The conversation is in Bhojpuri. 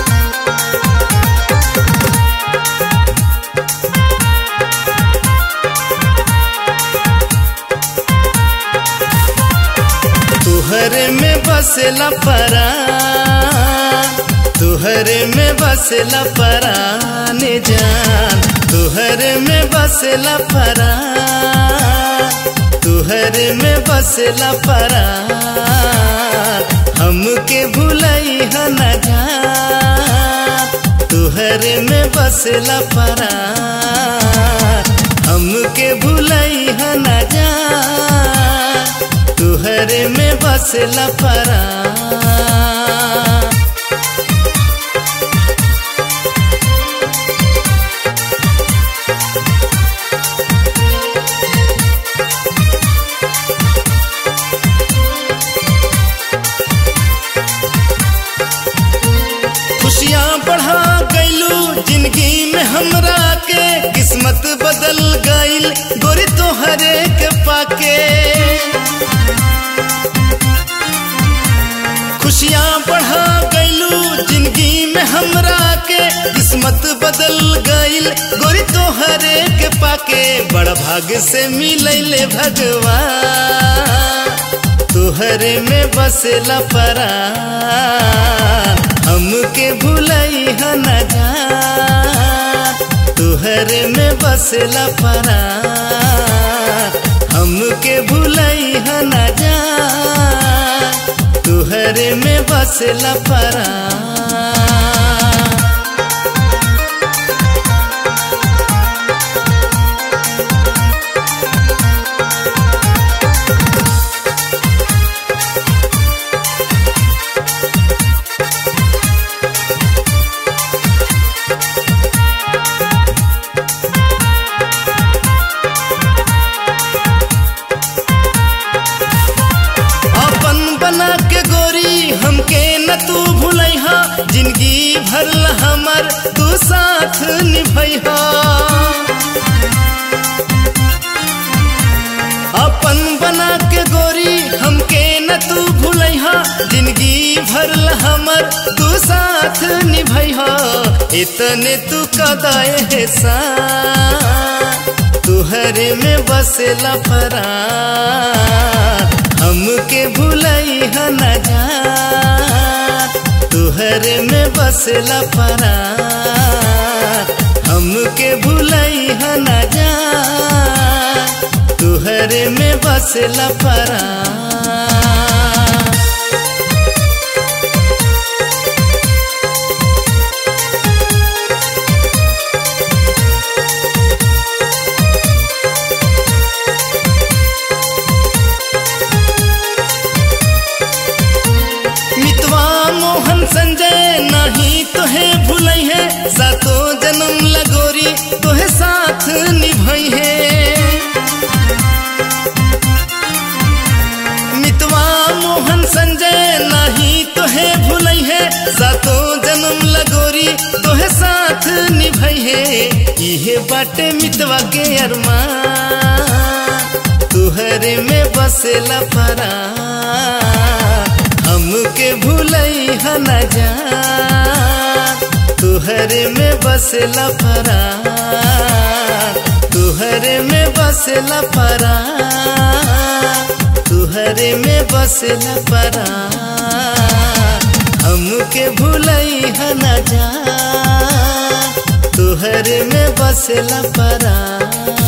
तुहरे में बसला परान, तुहरे में बसला परान जान, तुहरे में बसला परान, तुहरे में बसला परान, हमके भुलई ह न जान, तुहरे में बसला परान, हमके भुलई ह न जान, तुहरे में बसला परान। खुशियाँ बढ़ा गईलू जिंदगी में हमरा के, किस्मत बदल गईल गोरी तोहरे के पाके। खुशियाँ बढ़ा गईलू जिंदगी में हमरा के, किस्मत बदल गईल गोरी तोहरे के पाके। बड़ा भाग्य से मिलैले भगवान, तुहरे में बसला परान, हमके भुलई ह न जान, तुहरे में बसला परान, हमके भुलई ह न जान, तुहरे में बसला परान। बना के गोरी हमके न तू भूलैहा, जिंदगी भर हमर तू साथ निभैहा। अपन बना के गोरी हमके न तू भूलैहा, जिंदगी भर हमर तू साथ निभैहा। इतने तू कदाए एहसान, तुहरे में बसला परान, हमके भुलई ह न जान, तुहरे में बसला परान, हमके भुलई ह न जान, तुहरे में बसला परान। मोहन संजय नहीं तोहे भुलई है, सातों जन्म लगोरी तोहे साथ निभई है। मितवा मोहन संजय नहीं तोहे भुलई है, सातों जन्म लगोरी तोहे साथ निभई है। इहे बाटे मितवा के अरमान, तुहरे में बसला परान, हमके भुलई ह न जान, तुहरे में बसला परान, तुहरे में बसला परान, तुहरे में बसला परान, हमके भुलई ह न जान, तुहरे में बसला परान।